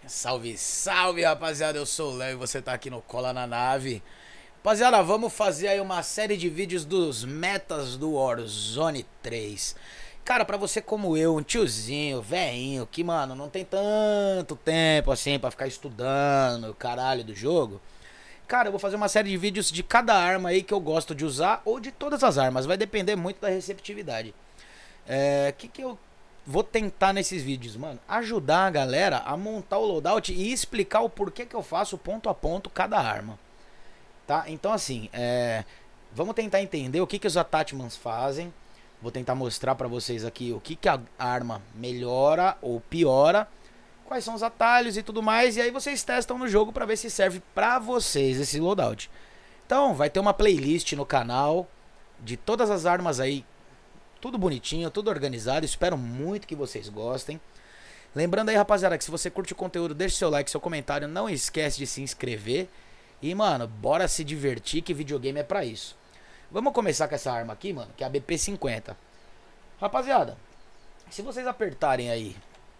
Salve, salve, rapaziada, eu sou o Léo e você tá aqui no Cola na Nave. Rapaziada, vamos fazer aí uma série de vídeos dos metas do Warzone 3. Cara, pra você como eu, um tiozinho, velhinho, que, mano, não tem tanto tempo assim pra ficar estudando o caralho do jogo. Cara, eu vou fazer uma série de vídeos de cada arma aí que eu gosto de usar, ou de todas as armas, vai depender muito da receptividade. Que eu vou tentar nesses vídeos, mano? Ajudar a galera a montar o loadout e explicar o porquê que eu faço ponto a ponto cada arma. Tá? Então assim, vamos tentar entender o que os attachments fazem. Vou tentar mostrar pra vocês aqui o que a arma melhora ou piora, quais são os atalhos e tudo mais, e aí vocês testam no jogo pra ver se serve pra vocês esse loadout. Então vai ter uma playlist no canal de todas as armas aí, tudo bonitinho, tudo organizado. Espero muito que vocês gostem. Lembrando aí, rapaziada, que se você curte o conteúdo, deixe seu like, seu comentário, não esquece de se inscrever. E, mano, bora se divertir, que videogame é pra isso. Vamos começar com essa arma aqui, mano, que é a BP-50. Rapaziada, se vocês apertarem aí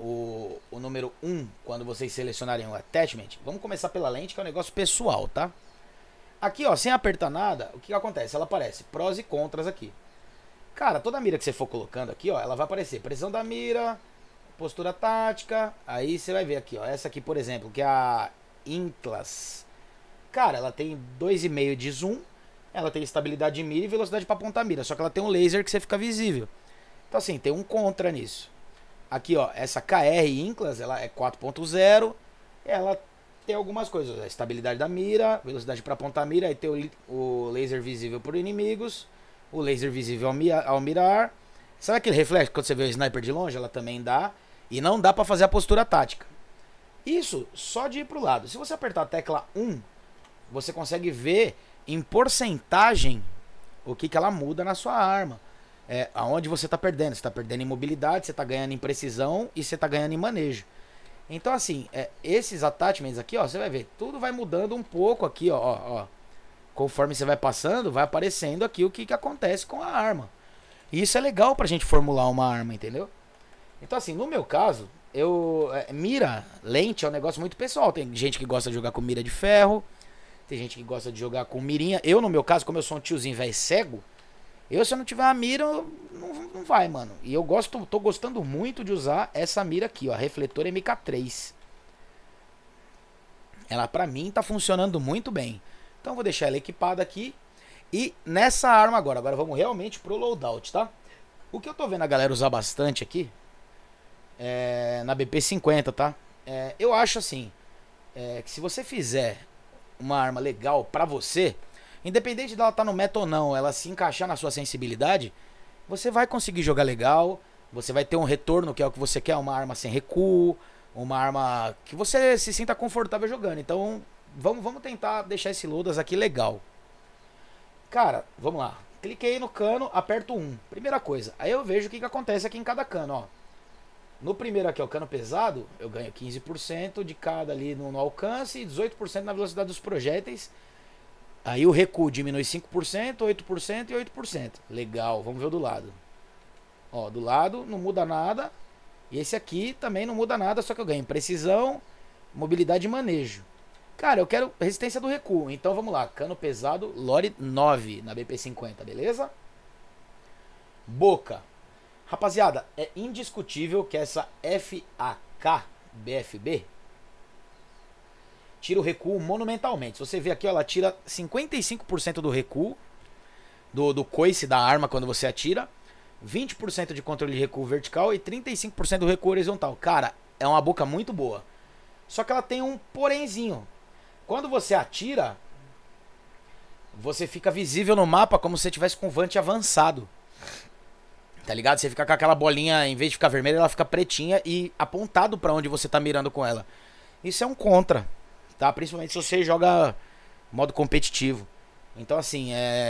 o número 1 quando vocês selecionarem o attachment, vamos começar pela lente, que é um negócio pessoal, tá? Aqui, ó, sem apertar nada, o que acontece? Ela aparece prós e contras aqui. Cara, toda mira que você for colocando aqui, ó, ela vai aparecer precisão da mira, postura tática. Aí você vai ver aqui, ó, essa aqui, por exemplo, que é a Intlas. Cara, ela tem 2,5 de zoom, ela tem estabilidade de mira e velocidade para apontar a mira, só que ela tem um laser que você fica visível. Então assim, tem um contra nisso. Aqui, ó, essa KR Intlas, ela é 4.0, ela tem algumas coisas, a estabilidade da mira, velocidade para apontar a mira, aí tem o laser visível por inimigos, o laser visível ao mirar. Sabe aquele reflexo quando você vê o sniper de longe? Ela também dá. E não dá pra fazer a postura tática. Isso só de ir pro lado. Se você apertar a tecla 1, você consegue ver em porcentagem o que ela muda na sua arma. Aonde você tá perdendo. Você tá perdendo em mobilidade, você tá ganhando em precisão e você tá ganhando em manejo. Então assim, esses attachments aqui, ó, você vai ver, tudo vai mudando um pouco aqui, ó. Conforme você vai passando, vai aparecendo aqui o que acontece com a arma. E isso é legal pra gente formular uma arma, entendeu? Então assim, no meu caso, mira, lente é um negócio muito pessoal. Tem gente que gosta de jogar com mira de ferro, tem gente que gosta de jogar com mirinha. Eu, no meu caso, como eu sou um tiozinho velho cego, se eu não tiver a mira, não vai, mano. E eu tô gostando muito de usar essa mira aqui, ó, a refletor MK3. Ela pra mim tá funcionando muito bem. Então eu vou deixar ela equipada aqui. E nessa arma agora vamos realmente pro loadout, tá? O que eu tô vendo a galera usar bastante aqui na BP-50, tá? Eu acho assim, que se você fizer uma arma legal pra você, independente dela estar no meta ou não, ela se encaixar na sua sensibilidade, você vai conseguir jogar legal, você vai ter um retorno que é o que você quer, uma arma sem recuo, uma arma que você se sinta confortável jogando. Então vamos tentar deixar esse loadas aqui legal. Cara, vamos lá. Cliquei no cano, aperto 1. Primeira coisa. Aí eu vejo o que acontece aqui em cada cano, ó. No primeiro aqui, ó, o cano pesado, eu ganho 15% de cada ali no alcance e 18% na velocidade dos projéteis. Aí o recuo diminui 5%, 8% e 8%. Legal, vamos ver o do lado. Ó, do lado não muda nada. E esse aqui também não muda nada, só que eu ganho precisão, mobilidade e manejo. Cara, eu quero resistência do recuo. Então vamos lá. Cano pesado, Lore 9 na BP-50, beleza? Boca. Rapaziada, é indiscutível que essa FAK BFB tira o recuo monumentalmente. Se você ver aqui, ó, ela tira 55% do recuo do coice da arma quando você atira, 20% de controle de recuo vertical e 35% do recuo horizontal. Cara, é uma boca muito boa. Só que ela tem um porémzinho. Quando você atira, você fica visível no mapa como se você tivesse com o vante avançado. Tá ligado? Você fica com aquela bolinha, em vez de ficar vermelha, ela fica pretinha e apontado pra onde você tá mirando com ela. Isso é um contra, tá? Principalmente se você joga modo competitivo. Então assim,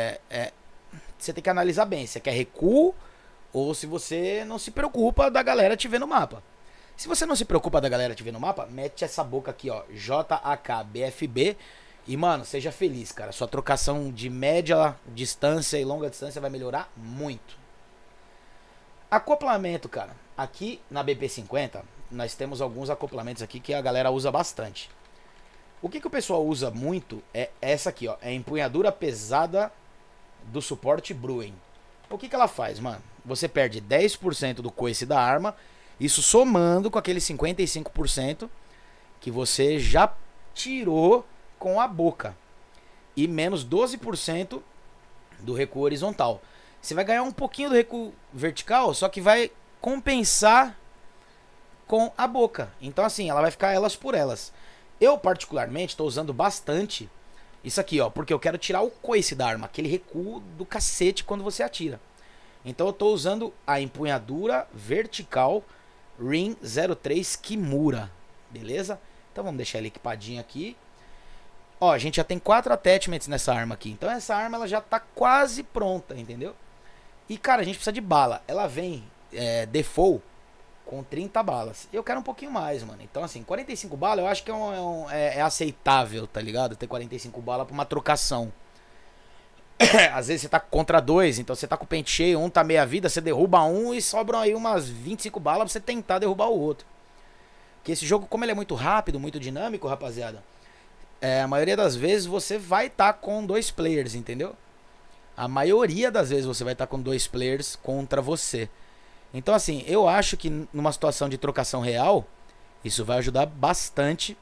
você tem que analisar bem. Você quer recuo ou se você não se preocupa da galera te ver no mapa. Se você não se preocupa da galera te ver no mapa, mete essa boca aqui, ó, JAK-BFB. E, mano, seja feliz, cara. Sua trocação de média distância e longa distância vai melhorar muito. Acoplamento, cara. Aqui na BP-50 nós temos alguns acoplamentos aqui que a galera usa bastante. O que o pessoal usa muito é essa aqui, ó. É a empunhadura pesada do suporte Bruen. O que ela faz, mano? Você perde 10% do coice da arma, isso somando com aquele 55% que você já tirou com a boca. E menos 12% do recuo horizontal. Você vai ganhar um pouquinho do recuo vertical, só que vai compensar com a boca. Então assim, ela vai ficar elas por elas. Eu particularmente estou usando bastante isso aqui, ó, porque eu quero tirar o coice da arma, aquele recuo do cacete quando você atira. Então eu estou usando a empunhadura vertical Ring 03 Kimura, beleza? Então vamos deixar ele equipadinho aqui. Ó, a gente já tem 4 attachments nessa arma aqui. Então essa arma ela já tá quase pronta, entendeu? E cara, a gente precisa de bala. Ela vem default com 30 balas. Eu quero um pouquinho mais, mano. Então assim, 45 balas eu acho que é aceitável, tá ligado? Ter 45 balas pra uma trocação. Às vezes você tá contra 2, então você tá com o pente cheio, um tá meia vida, você derruba um e sobram aí umas 25 balas pra você tentar derrubar o outro. Porque esse jogo, como ele é muito rápido, muito dinâmico, rapaziada, a maioria das vezes você vai estar com 2 players, entendeu? A maioria das vezes você vai estar com 2 players contra você. Então assim, eu acho que numa situação de trocação real, isso vai ajudar bastante.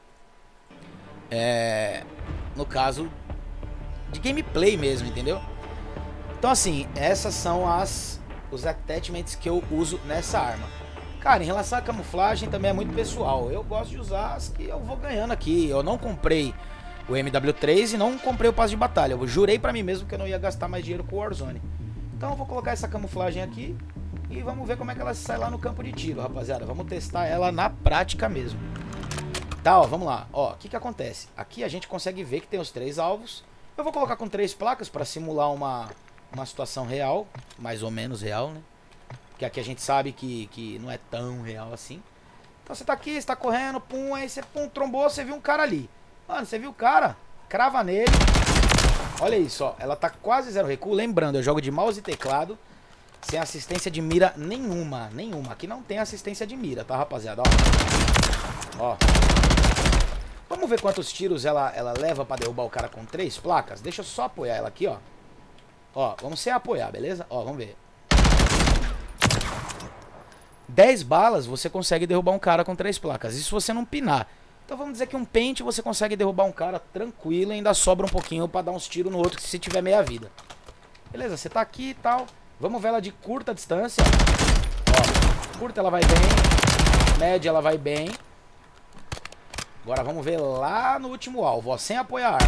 No caso de gameplay mesmo, entendeu? Então assim, essas são os attachments que eu uso nessa arma. Cara, em relação à camuflagem também é muito pessoal. Eu gosto de usar as que eu vou ganhando aqui. Eu não comprei o MW3 e não comprei o passe de batalha. Eu jurei pra mim mesmo que eu não ia gastar mais dinheiro com o Warzone. Então eu vou colocar essa camuflagem aqui e vamos ver como é que ela sai lá no campo de tiro, rapaziada. Vamos testar ela na prática mesmo. Tá, ó, vamos lá. Ó, o que acontece? Aqui a gente consegue ver que tem os 3 alvos. Eu vou colocar com 3 placas pra simular uma situação real, mais ou menos real, né? Porque aqui a gente sabe que não é tão real assim. Então você tá aqui, você tá correndo, pum, aí você pum, trombou, você viu um cara ali. Mano, você viu o cara? Crava nele. Olha isso, ó. Ela tá quase 0 recuo. Lembrando, eu jogo de mouse e teclado, sem assistência de mira nenhuma. Nenhuma. Aqui não tem assistência de mira, tá, rapaziada? Ó. Ó. Vamos ver quantos tiros ela leva pra derrubar o cara com 3 placas. Deixa eu só apoiar ela aqui, ó. Ó, vamos sem apoiar, beleza? Ó, vamos ver. 10 balas você consegue derrubar um cara com 3 placas. Isso se você não pinar. Então vamos dizer que um pente você consegue derrubar um cara tranquilo e ainda sobra um pouquinho pra dar uns tiros no outro se tiver meia vida. Beleza, você tá aqui e tal. Vamos ver ela de curta distância. Ó, curta ela vai bem. Média ela vai bem. Agora vamos ver lá no último alvo, ó, sem apoiar a arma.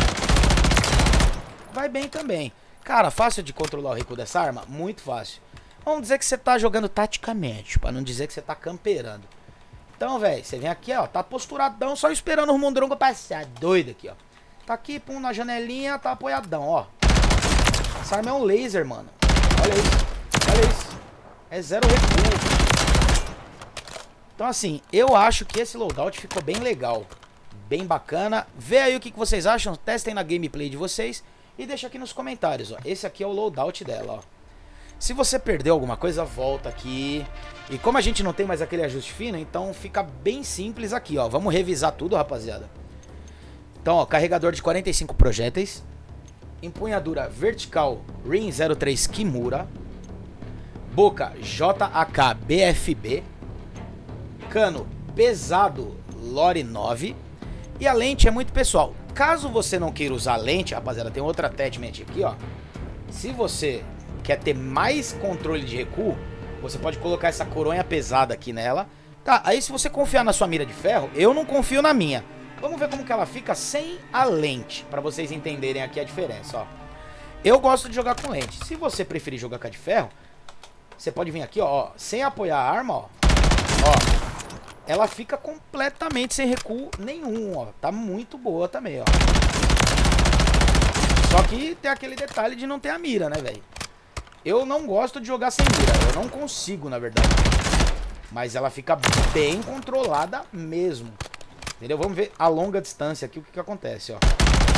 Vai bem também. Cara, fácil de controlar o recuo dessa arma? Muito fácil. Vamos dizer que você tá jogando taticamente, pra não dizer que você tá camperando. Então, velho, você vem aqui, ó, tá posturadão, só esperando o mundrongo passar. Doido aqui, ó. Tá aqui, pum, na janelinha, tá apoiadão, ó. Essa arma é um laser, mano. Olha isso, olha isso. É 0 recuo. Então, assim, eu acho que esse loadout ficou bem legal. Bem bacana. Vê aí o que vocês acham, testem na gameplay de vocês. E deixa aqui nos comentários, ó. Esse aqui é o loadout dela, ó. Se você perdeu alguma coisa, volta aqui. E como a gente não tem mais aquele ajuste fino, então fica bem simples aqui, ó. Vamos revisar tudo, rapaziada. Então, ó, carregador de 45 projéteis. Empunhadura vertical Ring 03 Kimura. Boca JAK BFB. Cano pesado Lore 9. E a lente é muito pessoal. Caso você não queira usar lente, rapaziada, tem outra attachment aqui, ó. Se você quer ter mais controle de recuo, você pode colocar essa coronha pesada aqui nela. Tá, aí se você confiar na sua mira de ferro, eu não confio na minha. Vamos ver como que ela fica sem a lente, pra vocês entenderem aqui a diferença, ó. Eu gosto de jogar com lente. Se você preferir jogar com a de ferro, você pode vir aqui, ó, sem apoiar a arma, ó. Ó. Ela fica completamente sem recuo nenhum, ó. Tá muito boa também, ó. Só que tem aquele detalhe de não ter a mira, né, velho? Eu não gosto de jogar sem mira. Eu não consigo, na verdade. Mas ela fica bem controlada mesmo. Entendeu? Vamos ver a longa distância aqui o que acontece, ó.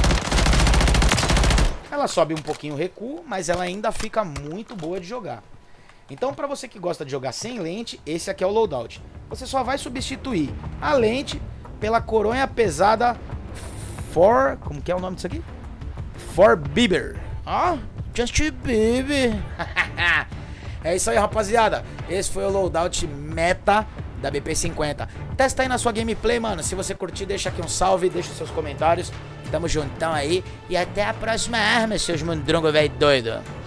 Ela sobe um pouquinho o recuo, mas ela ainda fica muito boa de jogar. Então, pra você que gosta de jogar sem lente, esse aqui é o loadout. você só vai substituir a lente pela coronha pesada For... Como que é o nome disso aqui? For Bieber. Ó, Justin Bieber. É isso aí, rapaziada. Esse foi o loadout meta da BP50. Testa aí na sua gameplay, mano. Se você curtir, deixa aqui um salve, deixa os seus comentários. Tamo juntão aí. E até a próxima arma, seus mundrongos velho doido.